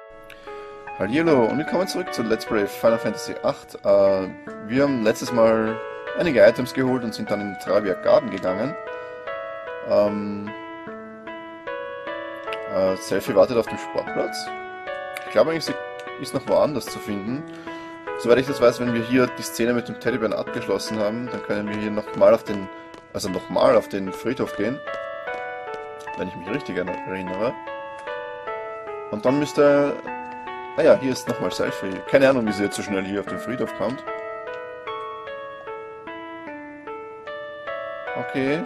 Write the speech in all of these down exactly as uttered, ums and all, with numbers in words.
Hallihallo und willkommen zurück zu Let's Play Final Fantasy acht. Äh, wir haben letztes Mal einige Items geholt und sind dann in den Travia Garden gegangen. Ähm, äh, Selfie wartet auf dem Sportplatz. Ich glaube eigentlich, sie ist noch woanders zu finden. Soweit ich das weiß, wenn wir hier die Szene mit dem Teddybären abgeschlossen haben, dann können wir hier nochmal auf den, also nochmal auf den Friedhof gehen. Wenn ich mich richtig erinnere. Und dann müsste... Ah ja, hier ist nochmal Selfie. Keine Ahnung, wie sie jetzt so schnell hier auf den Friedhof kommt. Okay.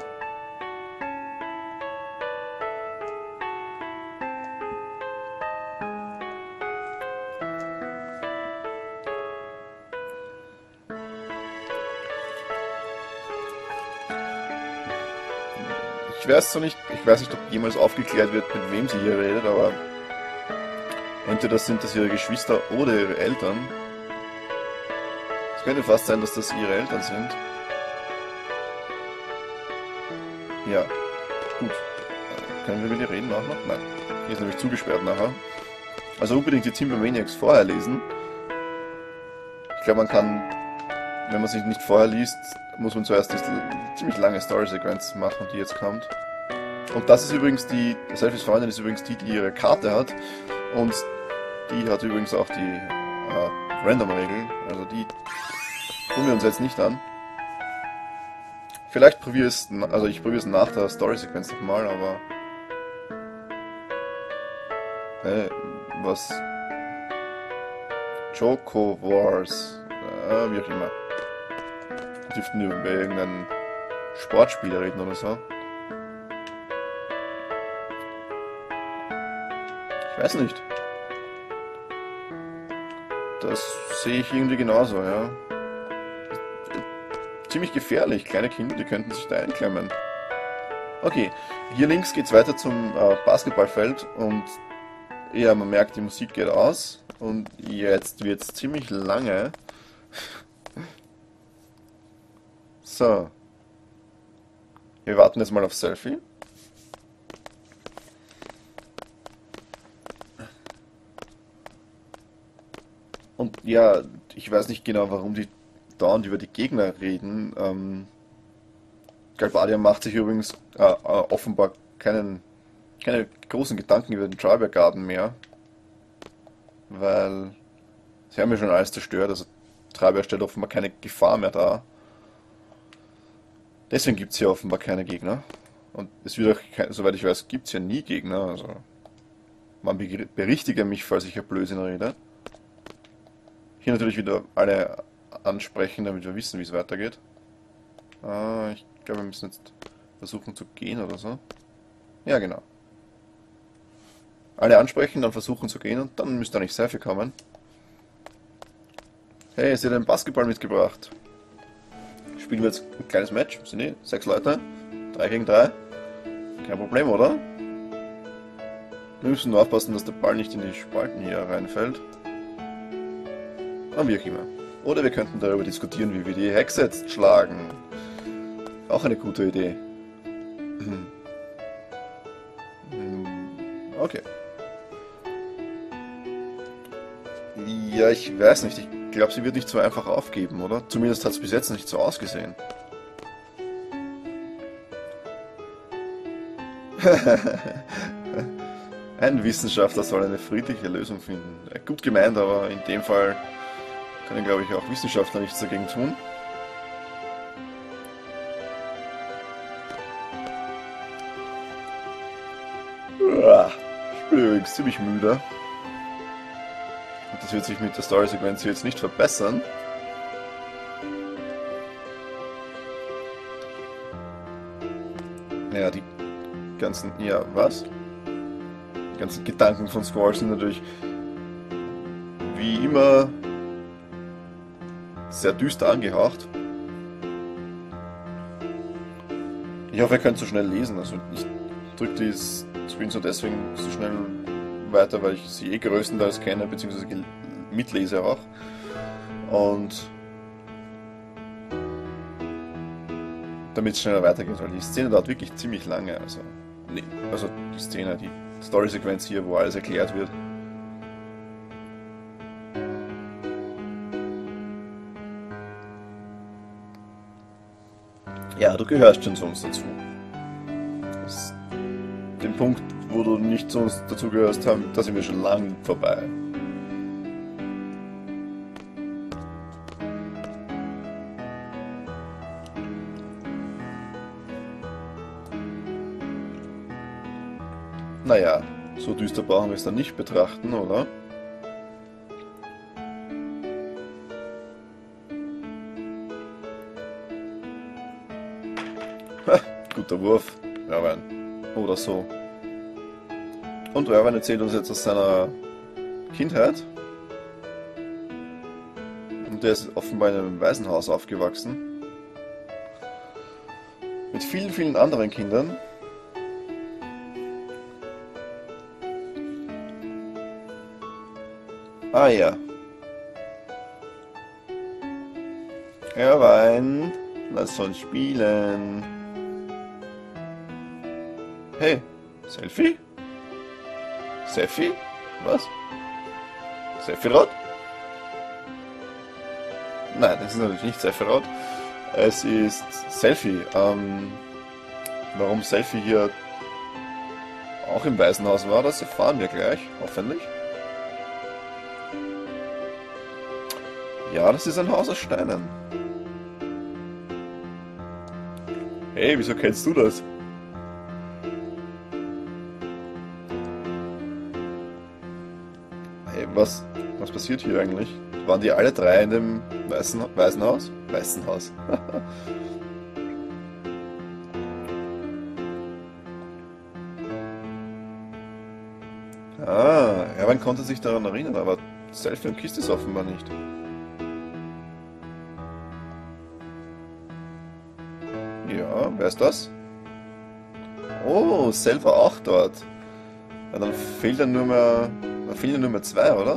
Ich weiß zwar nicht, ich weiß nicht, ob jemals aufgeklärt wird, mit wem sie hier redet, aber entweder sind das ihre Geschwister oder ihre Eltern. Es könnte fast sein, dass das ihre Eltern sind. Ja, gut. Können wir mit ihr reden auch noch? Nein. Hier ist nämlich zugesperrt nachher. Also unbedingt die Timbermaniacs vorher lesen. Ich glaube, man kann, wenn man sich nicht vorher liest, muss man zuerst diese ziemlich lange Story-Sequenz machen, die jetzt kommt. Und das ist übrigens die, Selfies Freundin ist übrigens die, die ihre Karte hat. Und die hat übrigens auch die äh, Random-Regel. Also die tun wir uns jetzt nicht an. Vielleicht probiere es, also ich probiere es nach der Story-Sequenz nochmal, aber... Äh, was? Choco Wars. Äh, wie auch immer. Wir dürften über irgendeinen Sportspieler reden oder so. Ich weiß nicht. Das sehe ich irgendwie genauso, ja. Ziemlich gefährlich. Kleine Kinder, die könnten sich da einklemmen. Okay, hier links geht's weiter zum äh, Basketballfeld und ja, man merkt, die Musik geht aus und jetzt wird's ziemlich lange. So. Wir warten jetzt mal auf Selfie. Und ja, ich weiß nicht genau, warum die dauernd über die Gegner reden. Ähm, Galbadia macht sich übrigens äh, äh, offenbar keinen, keine großen Gedanken über den Travia Garden mehr. Weil sie haben ja schon alles zerstört, also Travia stellt offenbar keine Gefahr mehr dar. Deswegen gibt es hier offenbar keine Gegner. Und es wird auch, kein, soweit ich weiß, gibt es ja nie Gegner. Also man berichtige mich, falls ich ja Blödsinn rede. Hier natürlich wieder alle ansprechen, damit wir wissen, wie es weitergeht. Ah, ich glaube, wir müssen jetzt versuchen zu gehen oder so. Ja, genau. Alle ansprechen, dann versuchen zu gehen und dann müsste eigentlich Selfie kommen. Hey, sie hat einen Basketball mitgebracht. Spielen wir jetzt ein kleines Match. Sind die? Sechs Leute. Drei gegen drei. Kein Problem, oder? Wir müssen nur aufpassen, dass der Ball nicht in die Spalten hier reinfällt. Aber wie auch immer. Oder wir könnten darüber diskutieren, wie wir die Hexe jetzt schlagen. Auch eine gute Idee. Okay. Ja, ich weiß nicht. Ich glaube, sie wird nicht so einfach aufgeben, oder? Zumindest hat es bis jetzt nicht so ausgesehen. Ein Wissenschaftler soll eine friedliche Lösung finden. Gut gemeint, aber in dem Fall können, glaube ich, auch Wissenschaftler nichts dagegen tun. Ich bin übrigens ziemlich müde. Und das wird sich mit der Story-Sequenz jetzt nicht verbessern. Ja, die ganzen... Ja, was? Die ganzen Gedanken von Squall sind natürlich wie immer sehr düster angehaucht. Ich hoffe, ihr könnt so schnell lesen. Also ich drücke die Screens nur deswegen so schnell weiter, weil ich sie eh größtenteils kenne, beziehungsweise mitlese auch. Und damit es schneller weitergeht, weil die Szene dauert wirklich ziemlich lange. Also, nee, also die Szene, die Story-Sequenz hier, wo alles erklärt wird. Ja, du gehörst schon zu uns dazu. Das, den Punkt, wo du nicht zu uns dazu gehörst, haben, da sind wir schon lang vorbei. Naja, so düster brauchen wir es dann nicht betrachten, oder? Ha, guter Wurf, Erwin. Oder so. Und Erwin erzählt uns jetzt aus seiner Kindheit. Und der ist offenbar in einem Waisenhaus aufgewachsen. Mit vielen, vielen anderen Kindern. Ah ja. Erwein, lass uns spielen. Hey, Selfie? Selfie? Was? Sephiroth? Nein, das ist natürlich nicht Sephiroth. Es ist Selfie. Ähm, warum Selfie hier auch im Waisenhaus war, das erfahren wir gleich, hoffentlich. Ja, das ist ein Haus aus Steinen. Hey, wieso kennst du das? Hey, was, was passiert hier eigentlich? Waren die alle drei in dem Weißen, Waisenhaus? Waisenhaus. Ah, Erwin konnte sich daran erinnern, aber Selfie und Kiste ist offenbar nicht. Ja, wer ist das? Oh, Self war auch dort. Ja, dann fehlt dann nur mehr, dann fehlen ja nur mehr zwei, oder?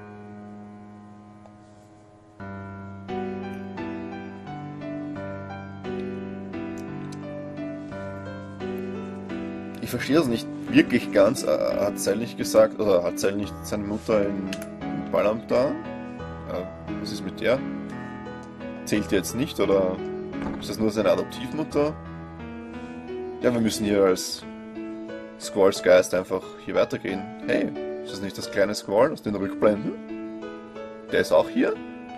Ich verstehe das nicht wirklich ganz. Äh, Hat Cell nicht gesagt, oder hat Cell nicht seine Mutter in, in Balamb da? Äh, was ist mit der? Zählt die jetzt nicht, oder ist das nur seine Adoptivmutter? Ja, wir müssen hier als Squalls Geist einfach hier weitergehen. Hey, ist das nicht das kleine Squall aus den Rückblenden? Der ist auch hier?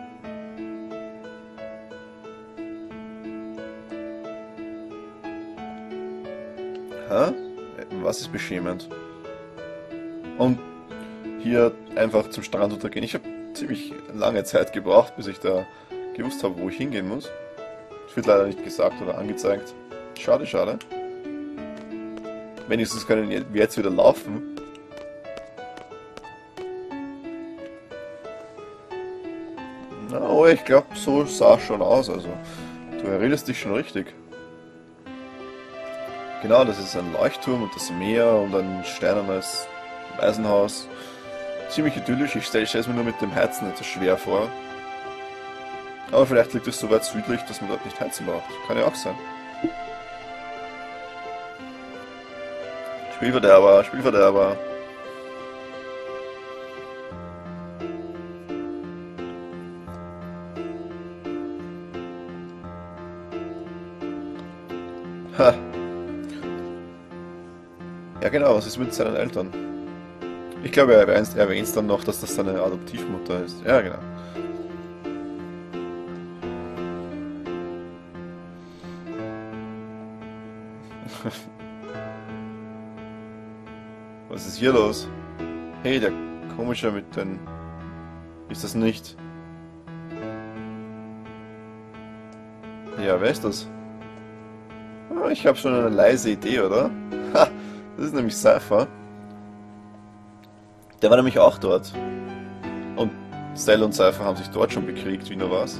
Hä? Was ist beschämend? Und hier einfach zum Strand untergehen. Ich habe ziemlich lange Zeit gebraucht, bis ich da gewusst habe, wo ich hingehen muss. Das wird leider nicht gesagt oder angezeigt. Schade, schade. Wenigstens können wir jetzt wieder laufen. Na, oh, ich glaube, so sah es schon aus. Also, du erinnerst dich schon richtig. Genau, das ist ein Leuchtturm und das Meer und ein steinernes Waisenhaus. Ziemlich idyllisch. Ich stelle es mir nur mit dem Heizen etwas schwer vor. Aber vielleicht liegt es so weit südlich, dass man dort nicht heizen braucht. Kann ja auch sein. Spielverderber, Spielverderber. Ha. Ja genau, was ist mit seinen Eltern? Ich glaube, er erwähnt es dann noch, dass das seine Adoptivmutter ist. Ja, genau. Was ist hier los? Hey, der komische mit den... Ist das nicht? Ja, wer ist das? Ah, ich habe schon eine leise Idee, oder? Ha, das ist nämlich Cypher. Der war nämlich auch dort. Und Cell und Cypher haben sich dort schon bekriegt, wie nur was.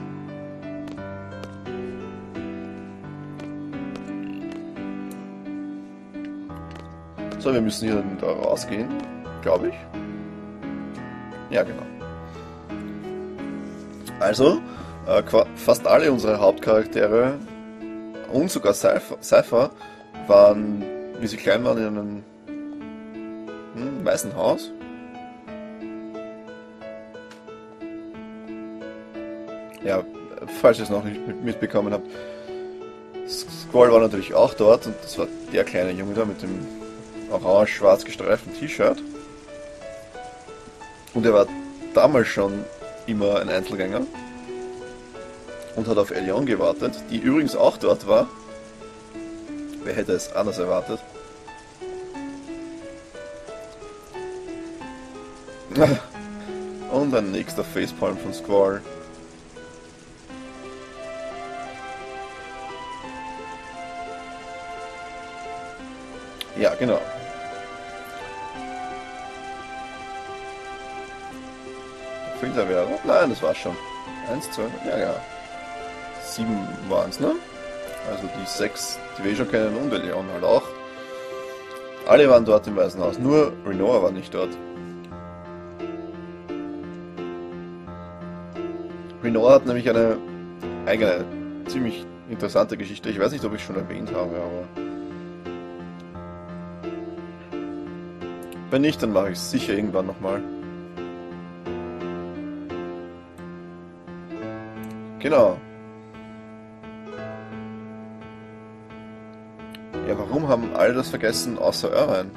So, wir müssen hier da rausgehen, glaube ich. Ja, genau. Also, äh, fast alle unsere Hauptcharaktere und sogar Cypher, Cypher waren, wie sie klein waren, in einem hm, weißen Haus. Ja, falls ihr es noch nicht mitbekommen habt. Squall war natürlich auch dort und das war der kleine Junge da mit dem orange-schwarz gestreiften T-Shirt. Und er war damals schon immer ein Einzelgänger und hat auf Elion gewartet, die übrigens auch dort war. Wer hätte es anders erwartet? Und ein nächster Facepalm von Squall. Ja, genau. Fehlt da wer? Nein, das war's schon. Eins, zwei, ja, ja. Sieben waren es, ne? Also die sechs, die wir eh schon kennen, und Elion halt auch. Alle waren dort im Weißen Haus, nur Rinoa war nicht dort. Rinoa hat nämlich eine eigene, ziemlich interessante Geschichte. Ich weiß nicht, ob ich es schon erwähnt habe, aber... Wenn nicht, dann mache ich es sicher irgendwann nochmal. Genau. Ja, warum haben alle das vergessen, außer Irvine?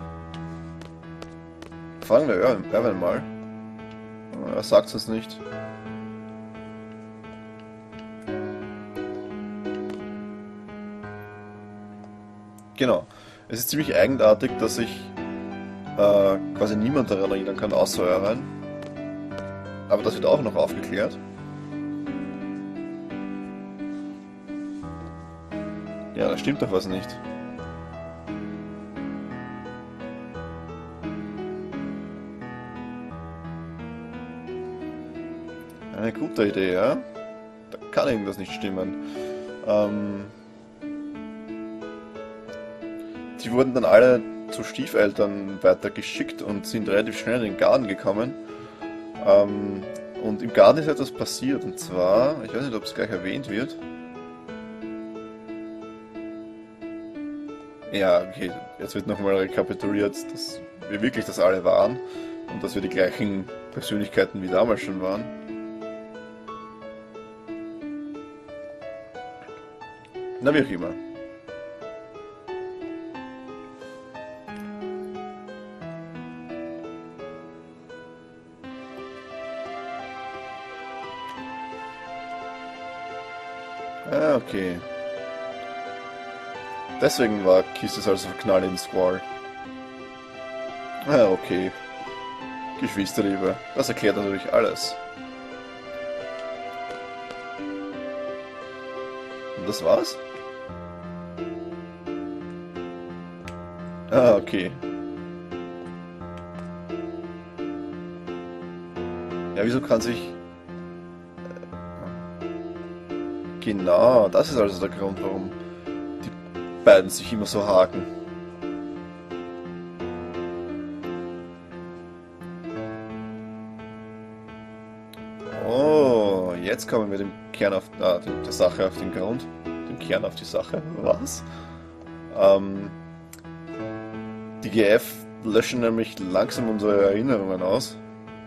Fragen wir Irvine mal. Er sagt es nicht. Genau. Es ist ziemlich eigenartig, dass ich äh, quasi niemand daran erinnern kann, außer Irvine. Aber das wird auch noch aufgeklärt. Ja, da stimmt doch was nicht. Eine gute Idee, ja? Da kann irgendwas nicht stimmen. Ähm, die wurden dann alle zu Stiefeltern weitergeschickt und sind relativ schnell in den Garten gekommen. Ähm, und im Garten ist etwas passiert, und zwar, ich weiß nicht, ob es gleich erwähnt wird. Ja, okay, jetzt wird nochmal rekapituliert, dass wir wirklich das alle waren und dass wir die gleichen Persönlichkeiten wie damals schon waren. Na, wie auch immer. Ah, okay. Deswegen war Kisses also verknallt in Squall. Ah, okay. Geschwisterliebe. Das erklärt natürlich alles. Und das war's? Ah, okay. Ja, wieso kann sich... Genau, das ist also der Grund, warum die beiden sich immer so haken. Oh, jetzt kommen wir dem Kern auf, ah, dem, der Sache auf den Grund. Dem Kern auf die Sache. Was? Ähm, die G F löschen nämlich langsam unsere Erinnerungen aus.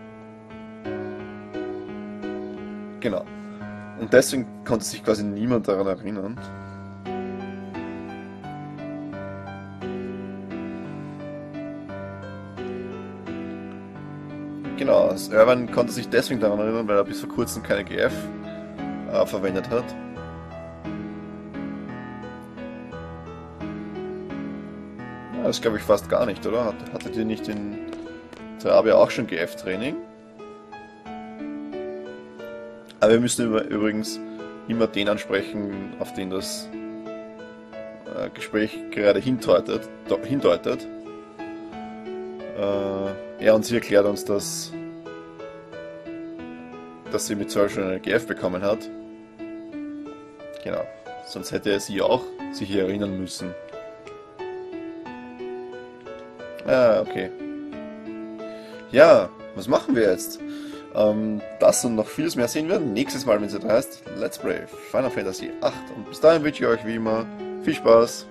Genau. Und deswegen konnte sich quasi niemand daran erinnern. Genau, also Irvine konnte sich deswegen daran erinnern, weil er bis vor kurzem keine G F äh, verwendet hat. Ja, das glaube ich fast gar nicht, oder? Hat, hattet ihr nicht in Terraria auch schon G F-Training? Aber wir müssen übrigens immer den ansprechen, auf den das äh, Gespräch gerade hindeutet. hindeutet. Äh, ja, und sie erklärt uns, dass, dass sie mit zwölf schon eine G F bekommen hat. Genau, sonst hätte sie auch sich hier erinnern müssen. Ah, okay. Ja, was machen wir jetzt? Ähm, das und noch vieles mehr sehen wir nächstes Mal, wenn es heißt Let's Play Final Fantasy acht. Und bis dahin wünsche ich euch wie immer viel Spaß.